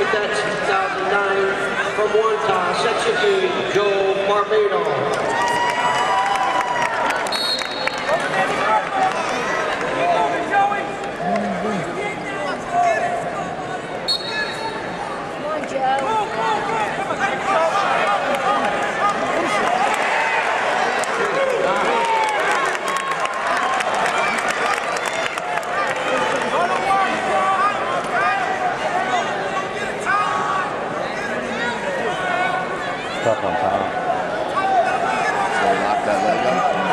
Cadet 2009 from Wantagh, Section A, Joe Barbado. Stuff on top. So lock that leg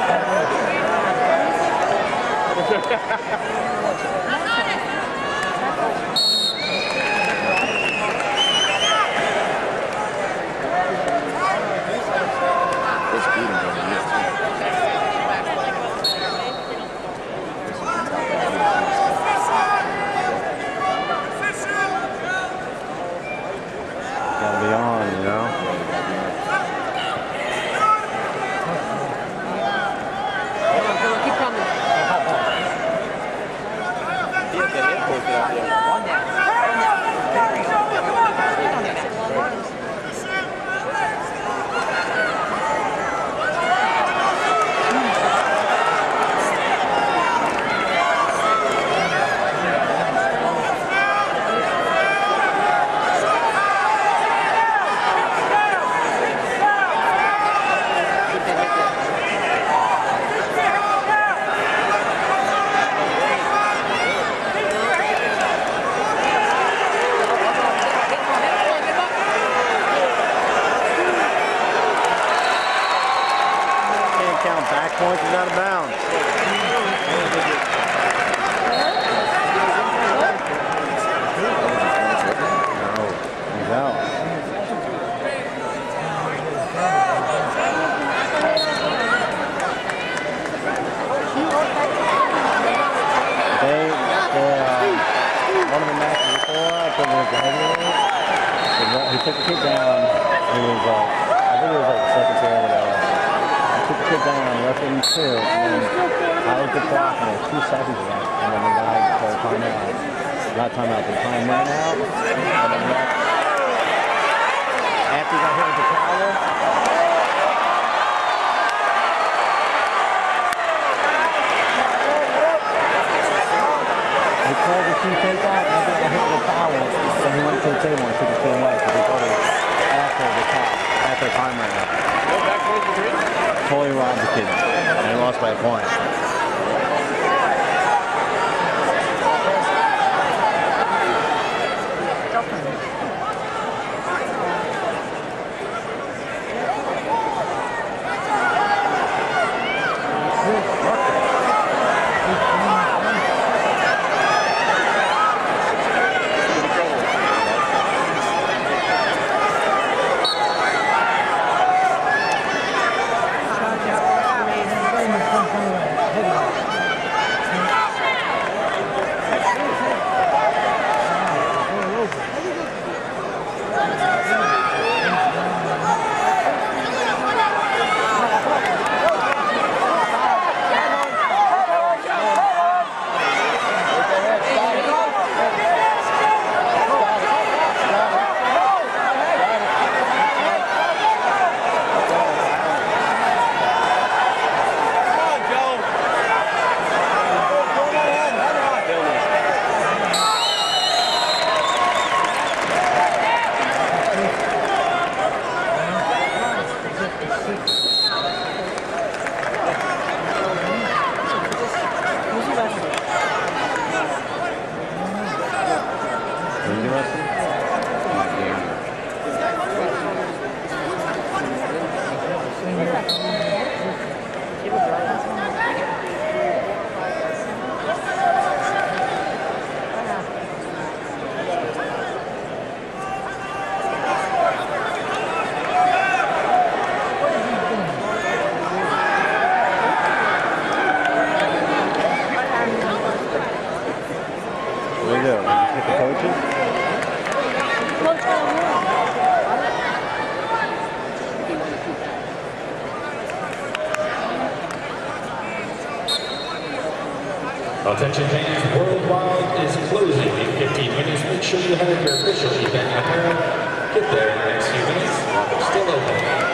It's beating over here. Gotta be on, you know? Back points is out of bounds. No, he's out. One of the matches before, I think it was the heavyweight. He took the kid down. He was I think it was like the secretary or whatever. Took the kid down, left him two, and then I looked at the clock and there was 2 seconds left, and then the guy called timeout. Not timeout, the time ran out. And then after he got hit with the towel, he called the key takeout, and after he got hit with the towel, then he went to the table and took his kid away because he thought it was after the time ran out. Totally robbed the kid, and he lost by a point. Attention fans, Worldwide is closing in 15 minutes. Make sure you have your official event apparel. Get there in the next few minutes while they're still open.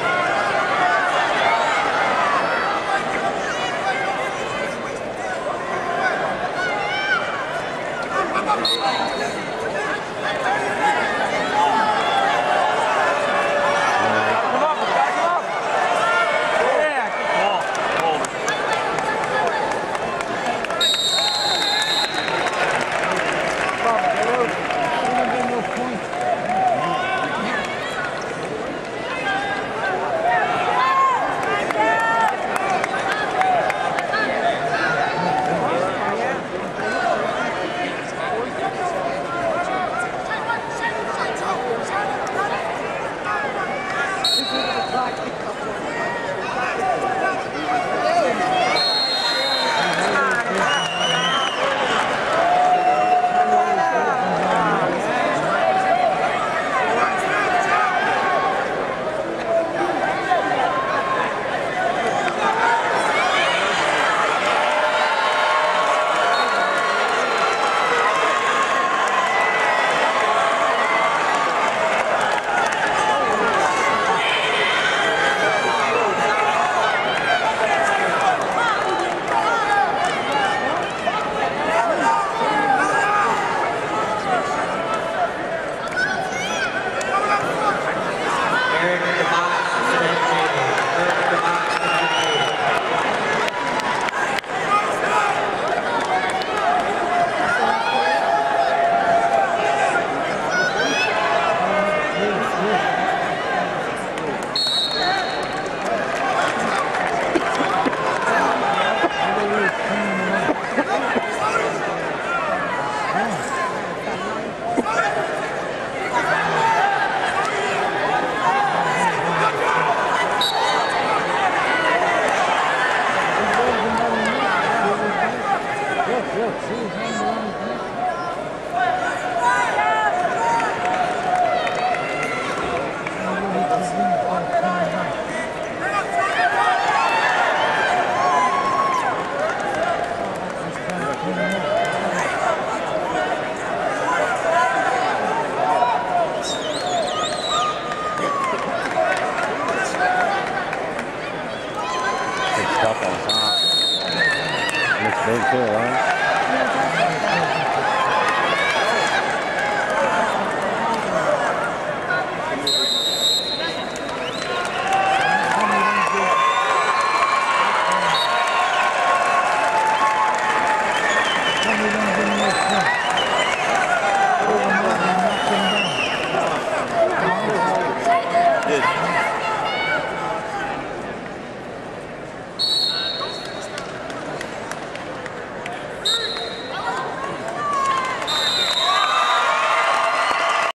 Good.